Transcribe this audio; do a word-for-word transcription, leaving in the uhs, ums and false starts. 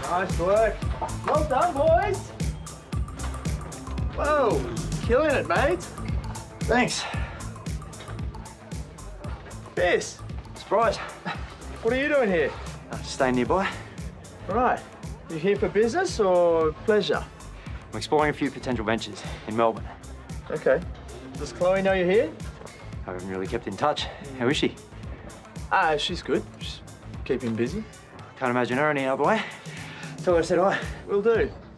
Nice work. Well done, boys. Whoa, killing it, mate. Thanks. Fierce. Surprise. What are you doing here? Uh, just staying nearby. Right. You here for business or pleasure? I'm exploring a few potential ventures in Melbourne. Okay. Does Chloe know you're here? I haven't really kept in touch. How is she? Ah, she's good. She's keeping busy. Can't imagine her any other way. Tell her I said hi. Will do.